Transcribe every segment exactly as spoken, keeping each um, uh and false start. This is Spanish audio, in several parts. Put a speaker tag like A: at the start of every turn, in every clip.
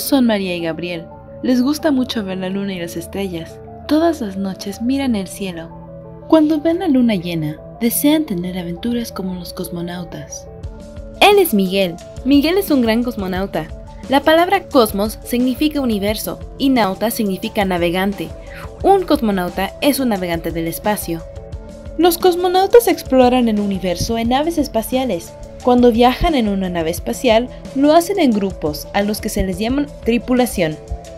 A: son María y Gabriel. Les gusta mucho ver la luna y las estrellas. Todas las noches miran el cielo. Cuando ven la luna llena, desean tener aventuras como los cosmonautas. Él es Miguel. Miguel es un gran cosmonauta. La palabra cosmos significa universo y nauta significa navegante. Un cosmonauta es un navegante del espacio. Los cosmonautas exploran el universo en naves espaciales. Cuando viajan en una nave espacial, lo hacen en grupos, a los que se les llama tripulación.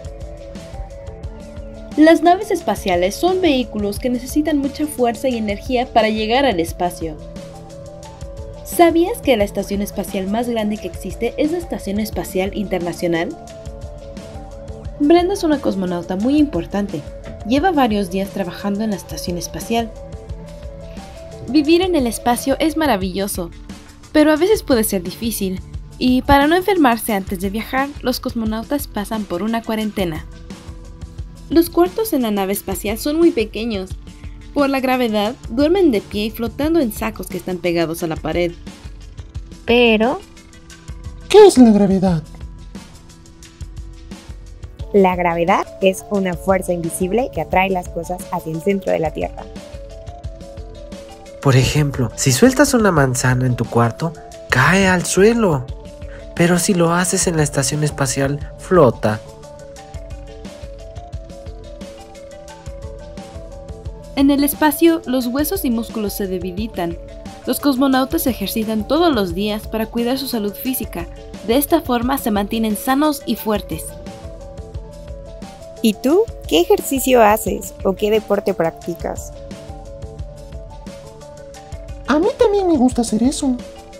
A: Las naves espaciales son vehículos que necesitan mucha fuerza y energía para llegar al espacio. ¿Sabías que la estación espacial más grande que existe es la Estación Espacial Internacional? Brenda es una cosmonauta muy importante. Lleva varios días trabajando en la estación espacial. Vivir en el espacio es maravilloso, pero a veces puede ser difícil, y para no enfermarse antes de viajar, los cosmonautas pasan por una cuarentena. Los cuartos en la nave espacial son muy pequeños. Por la gravedad, duermen de pie y flotando en sacos que están pegados a la pared.
B: Pero...
C: ¿qué es la gravedad?
B: La gravedad es una fuerza invisible que atrae las cosas hacia el centro de la Tierra.
D: Por ejemplo, si sueltas una manzana en tu cuarto, cae al suelo. Pero si lo haces en la estación espacial, flota.
A: En el espacio, los huesos y músculos se debilitan. Los cosmonautas se ejercitan todos los días para cuidar su salud física. De esta forma se mantienen sanos y fuertes.
B: ¿Y tú? ¿Qué ejercicio haces o qué deporte practicas?
C: A mí también me gusta hacer eso.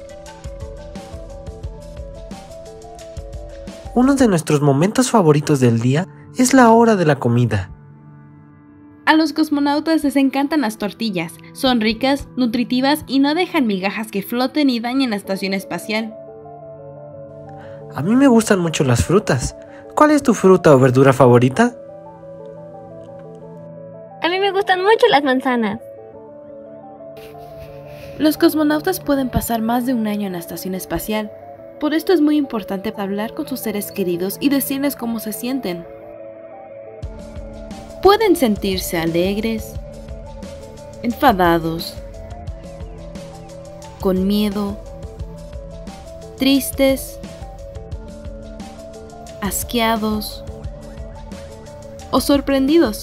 D: Uno de nuestros momentos favoritos del día es la hora de la comida.
A: A los cosmonautas les encantan las tortillas. Son ricas, nutritivas y no dejan migajas que floten y dañen la estación espacial.
D: A mí me gustan mucho las frutas. ¿Cuál es tu fruta o verdura favorita?
E: A mí me gustan mucho las manzanas.
A: Los cosmonautas pueden pasar más de un año en la estación espacial. Por esto es muy importante hablar con sus seres queridos y decirles cómo se sienten. Pueden sentirse alegres, enfadados, con miedo, tristes, asqueados o sorprendidos.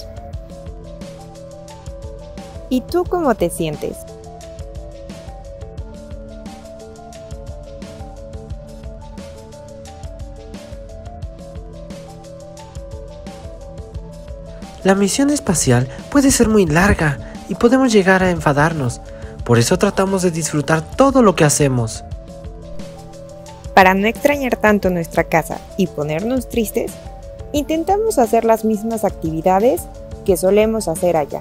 B: ¿Y tú cómo te sientes?
D: La misión espacial puede ser muy larga y podemos llegar a enfadarnos. Por eso tratamos de disfrutar todo lo que hacemos.
B: Para no extrañar tanto nuestra casa y ponernos tristes, intentamos hacer las mismas actividades que solemos hacer allá.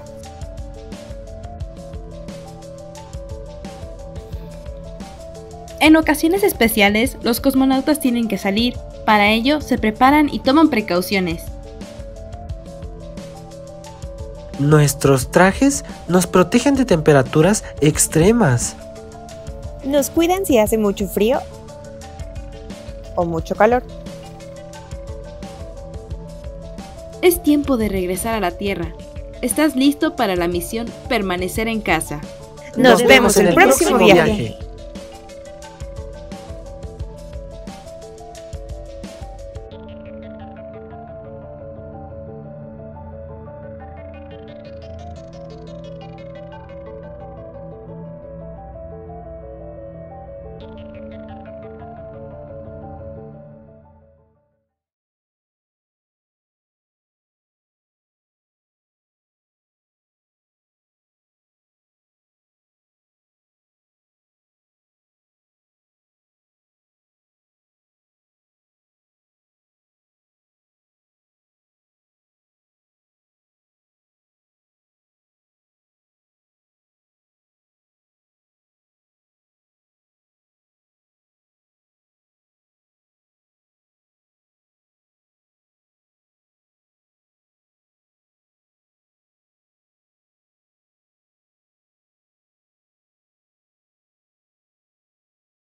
A: En ocasiones especiales, los cosmonautas tienen que salir. Para ello, se preparan y toman precauciones.
D: Nuestros trajes nos protegen de temperaturas extremas.
B: Nos cuidan si hace mucho frío o mucho calor.
A: Es tiempo de regresar a la Tierra. ¿Estás listo para la misión permanecer en casa?
B: Nos, Nos vemos en el próximo viaje. viaje.